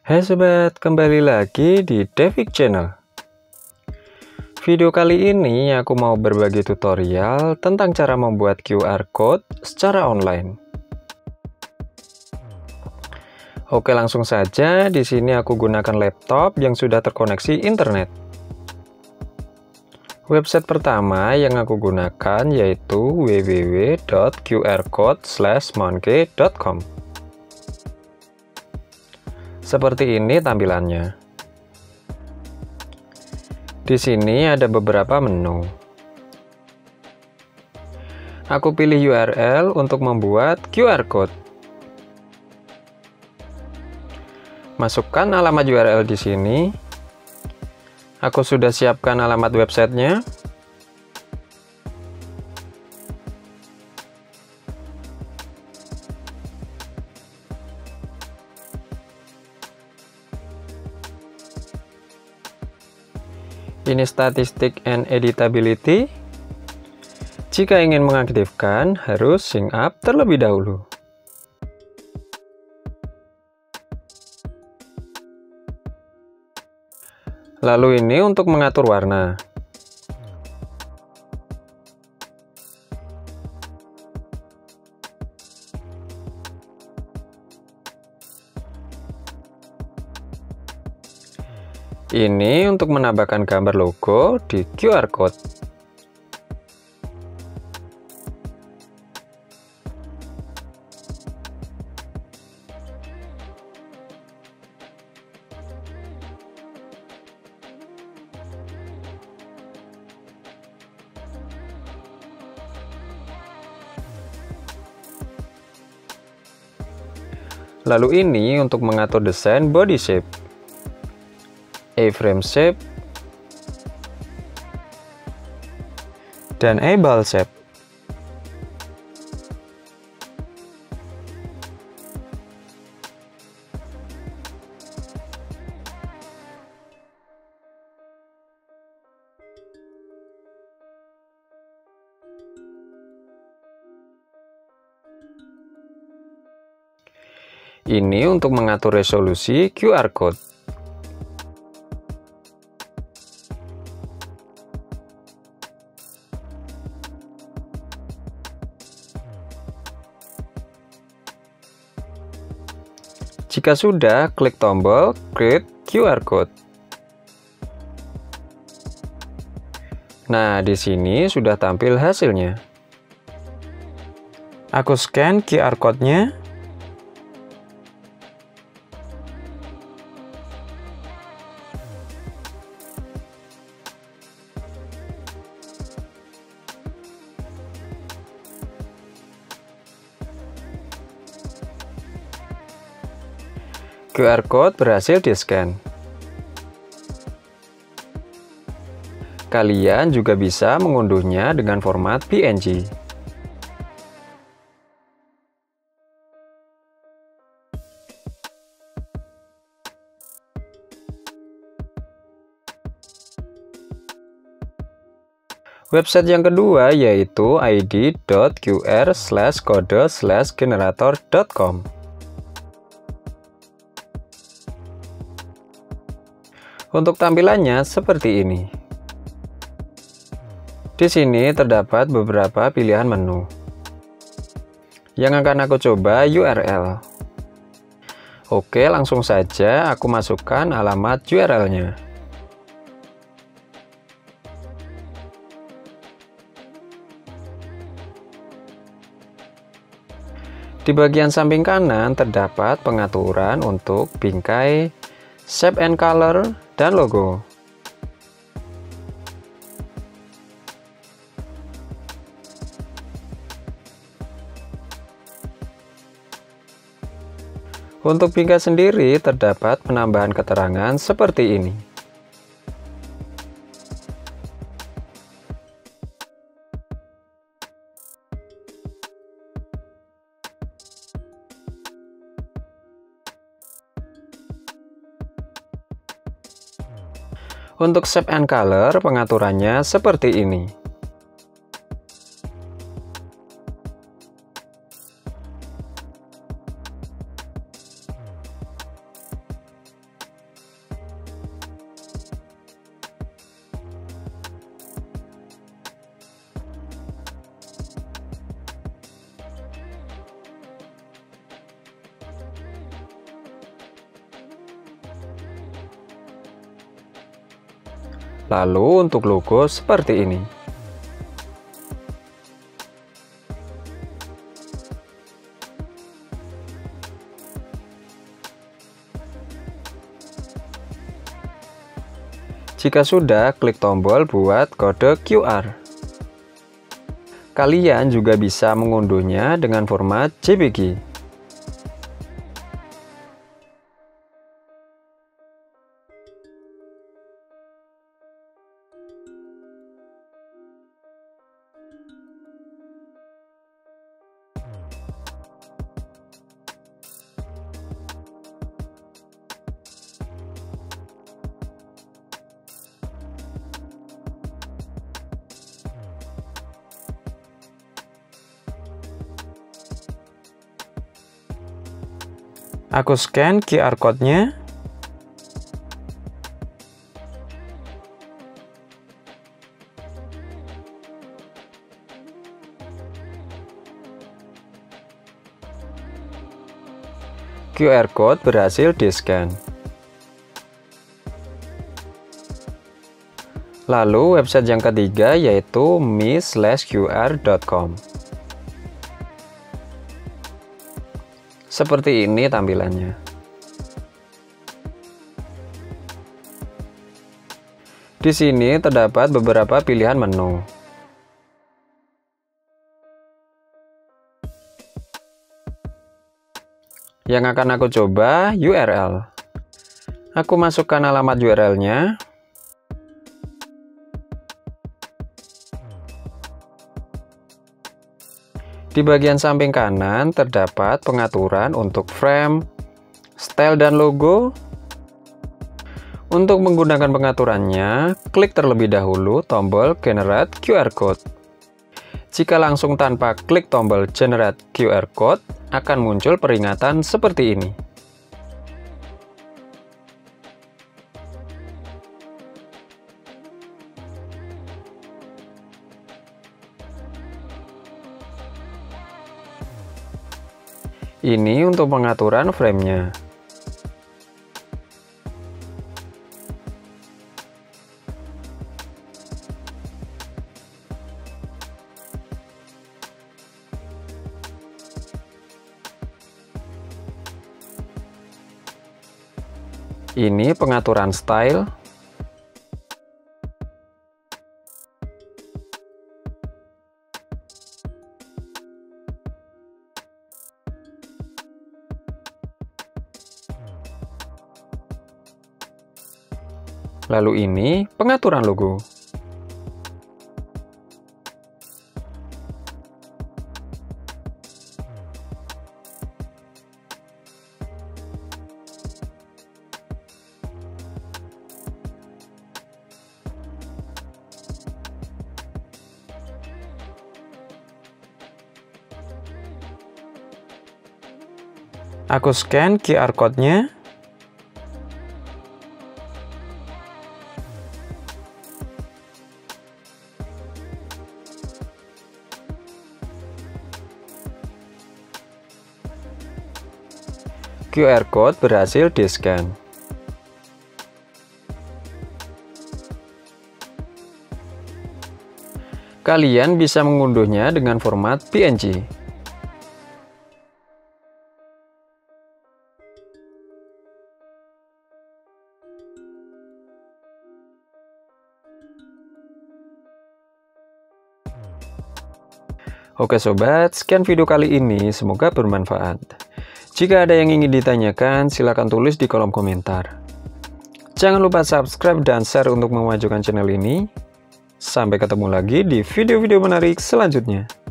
Hai sobat, kembali lagi di Devik Channel. Video kali ini aku mau berbagi tutorial tentang cara membuat QR Code secara online. Oke, langsung saja. Di sini aku gunakan laptop yang sudah terkoneksi internet. Website pertama yang aku gunakan yaitu www.qrcode/monkey.com. Seperti ini tampilannya. Di sini ada beberapa menu. Aku pilih URL untuk membuat QR Code. Masukkan alamat URL di sini. Aku sudah siapkan alamat websitenya. Ini statistik and editability. Jika ingin mengaktifkan, harus sync up terlebih dahulu. Lalu ini untuk mengatur warna. Ini untuk menambahkan gambar logo di QR Code. Lalu ini untuk mengatur desain body shape, A-frame shape, dan A-ball shape. Ini untuk mengatur resolusi QR Code. Jika sudah, klik tombol Create QR Code. Nah, di sini sudah tampil hasilnya. Aku scan QR Code-nya. QR Code berhasil di-scan. Kalian juga bisa mengunduhnya dengan format PNG. Website yang kedua yaitu id.qr/kode/generator.com. Untuk tampilannya seperti ini. Di sini terdapat beberapa pilihan menu. Yang akan aku coba URL. Oke, langsung saja aku masukkan alamat URL-nya. Di bagian samping kanan terdapat pengaturan untuk bingkai, shape and color, dan logo. Untuk bingkai sendiri terdapat penambahan keterangan seperti ini. Untuk shape and color, pengaturannya seperti ini. Lalu untuk logo seperti ini. Jika sudah, klik tombol buat kode QR. Kalian juga bisa mengunduhnya dengan format JPG. Aku scan QR code-nya. QR code berhasil di-scan. Lalu website yang ketiga yaitu mi/qr.com. Seperti ini tampilannya. Di sini terdapat beberapa pilihan menu. Yang akan aku coba URL. Aku masukkan alamat URL-nya. Di bagian samping kanan terdapat pengaturan untuk frame, style, dan logo. Untuk menggunakan pengaturannya, klik terlebih dahulu tombol Generate QR Code. Jika langsung tanpa klik tombol Generate QR Code, akan muncul peringatan seperti ini. Ini untuk pengaturan frame-nya. Ini pengaturan style. Lalu ini pengaturan logo. Aku scan QR code-nya. QR code berhasil di-scan. Kalian bisa mengunduhnya dengan format PNG. Oke sobat, sekian video kali ini, semoga bermanfaat. Jika ada yang ingin ditanyakan, silakan tulis di kolom komentar. Jangan lupa subscribe dan share untuk memajukan channel ini. Sampai ketemu lagi di video-video menarik selanjutnya.